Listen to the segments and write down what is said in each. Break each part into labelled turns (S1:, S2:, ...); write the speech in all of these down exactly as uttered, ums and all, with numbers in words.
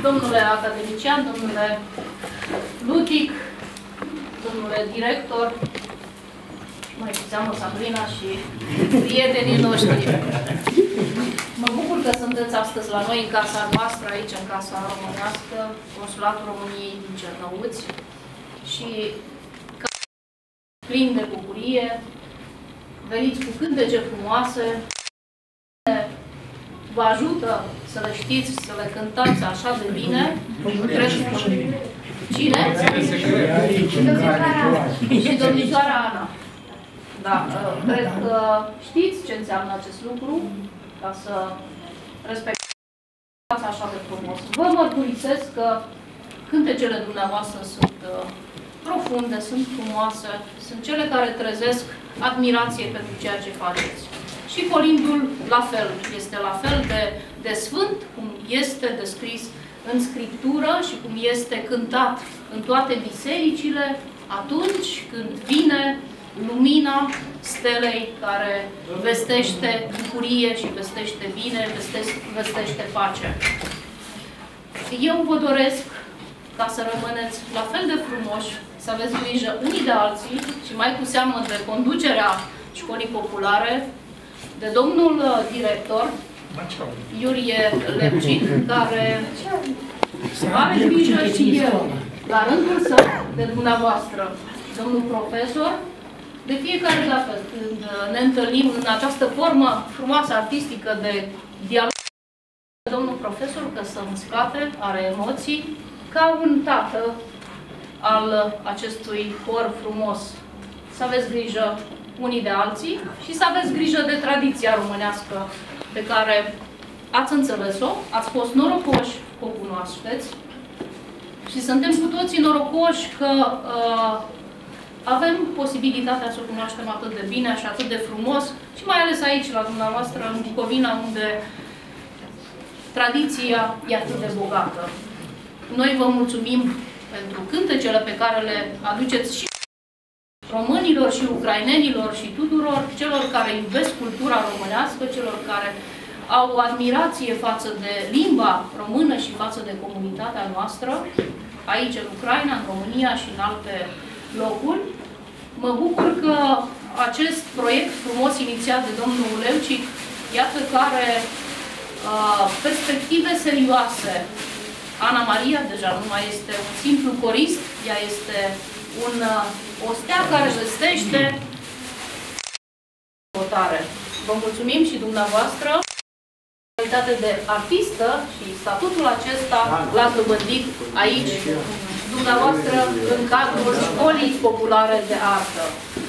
S1: domnule academician, domnule Lutic, domnule director, mai cu seamă Sabrina și prietenii noștri. Mă bucur că sunteți astăzi la noi, în casa noastră, aici, în Casa Românească, Consulatul României din Cernăuți, și plin de bucurie, veniți cu cântece frumoase, vă ajută să le știți, să le cântați așa de bine. Cred că... Cine? Și domnișoara Ana. Da, cred că știți ce înseamnă acest lucru, ca să respectați așa de frumos. Vă mărturisesc că cântecele dumneavoastră sunt profunde, sunt frumoase, sunt cele care trezesc admirație pentru ceea ce faceți. Și colindul la fel, este la fel de, de sfânt, cum este descris în Scriptură și cum este cântat în toate bisericile atunci când vine lumina stelei care vestește bucurie și vestește bine, vestește, vestește pace. Eu vă doresc ca să rămâneți la fel de frumoși, să aveți grijă unii de alții și mai cu seamă de conducerea școlii populare, de domnul director, Iurie Lepcic, care are grijă și el, la rândul său, de dumneavoastră, domnul profesor. De fiecare dată când ne întâlnim în această formă frumoasă, artistică, de dialog, domnul profesor, că să înscate, are emoții, ca un tată al acestui hor frumos. Să aveți grijă unii de alții și să aveți grijă de tradiția românească pe care ați înțeles-o, ați fost norocoși că o cunoașteți și suntem cu toții norocoși că uh, avem posibilitatea să o cunoaștem atât de bine și atât de frumos și mai ales aici, la dumneavoastră, în Bucovina, unde tradiția e atât de bogată. Noi vă mulțumim pentru cântecele pe care le aduceți și românilor și ucrainenilor și tuturor celor care iubesc cultura românească, celor care au admirație față de limba română și față de comunitatea noastră, aici în Ucraina, în România și în alte locuri. Mă bucur că acest proiect frumos inițiat de domnul Leucic, iată care uh, perspective serioase. Ana Maria deja nu mai este un simplu corist, ea este un, uh, o stea care vestește votare. Vă mulțumim și dumneavoastră. În calitate de artistă și statutul acesta l-ați dobândit aici, dumneavoastră, în cadrul Școlii Populare de Artă.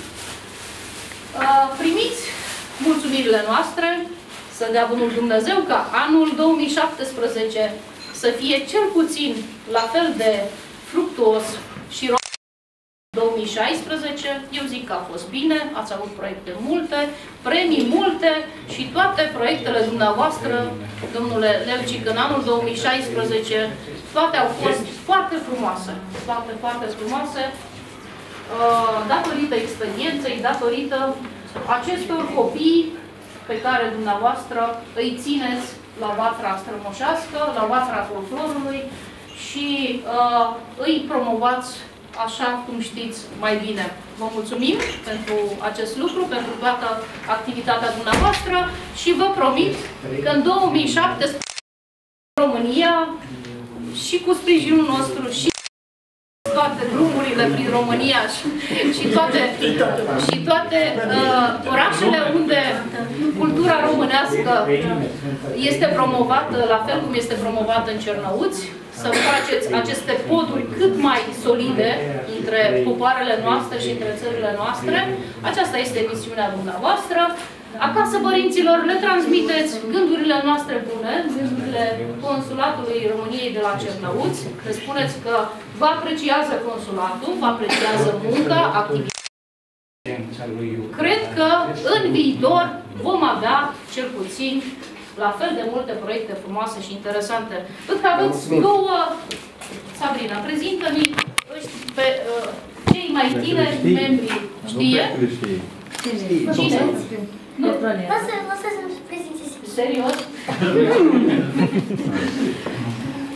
S1: Uh, primiți mulțumirile noastre, să dea bunul Dumnezeu ca anul două mii șaptesprezece să fie cel puțin la fel de fructuos și două mii șaisprezece, eu zic că a fost bine, ați avut proiecte multe, premii multe și toate proiectele dumneavoastră, domnule Leucic, în anul două mii șaisprezece, toate au fost foarte frumoase, foarte, foarte frumoase, datorită experienței, datorită acestor copii pe care dumneavoastră îi țineți la vatra strămoșească, la vatra folclorului și uh, îi promovați așa cum știți mai bine. Vă mulțumim pentru acest lucru, pentru toată activitatea dumneavoastră și vă promit că în două mii șaptesprezece România și cu sprijinul nostru și toate drumurile prin România și, și toate, și toate uh, orașele unde cultura românească este promovată, la fel cum este promovată în Cernăuți, să faceți aceste poduri cât mai solide între popoarele noastre și între țările noastre. Aceasta este misiunea dumneavoastră. Acasă, părinților, le transmiteți gândurile noastre bune, gândurile Consulatului României de la Cernăuți. Le spuneți că vă apreciază consulatul, vă apreciază munca, activitatea. Cred că în viitor vom avea, cel puțin, la fel de multe proiecte frumoase și interesante. Văd că aveți două... Sabrina, prezintă-mi pe uh, cei mai tineri membri. Știe? Cine? Nu.
S2: O să, o să-ți prezinți.
S1: Serios?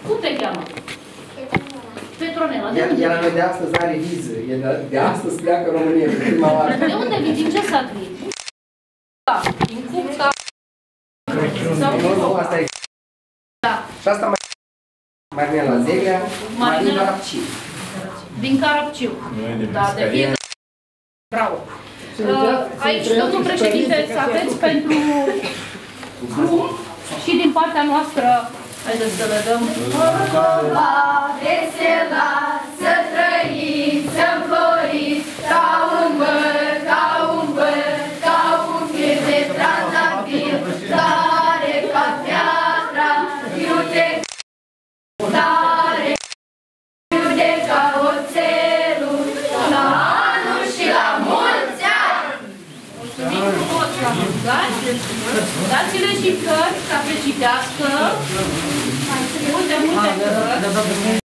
S1: Cum te cheamă? Petronela.
S2: Iar, iar noi de astăzi are viză. E de, de astăzi pleacă în România, de prima oară.
S1: De unde vii? Din ce sat vii? Da, din Cuca. Sau
S2: Nu, nu, asta e.
S1: Da.
S2: Și asta mai... Marinela Zeglea, Marin Carapciu.
S1: Din Carapciu. Da, de fiecare. Bravo. Uh, aici, domnul președinte, să aveți pentru drum și din partea noastră, haideți să le dăm.
S3: La vesela, să trăiți, să înfloriți, ca un băr, ca un băr, ca un fir de trandafir, tare ca piatra, iute, tare, iute ca oțelul, la anul și la mulți ani!
S1: Mulțumim frumos, la mulți ani. Dați-le și cărți ca să citească. Multe, multe cărți.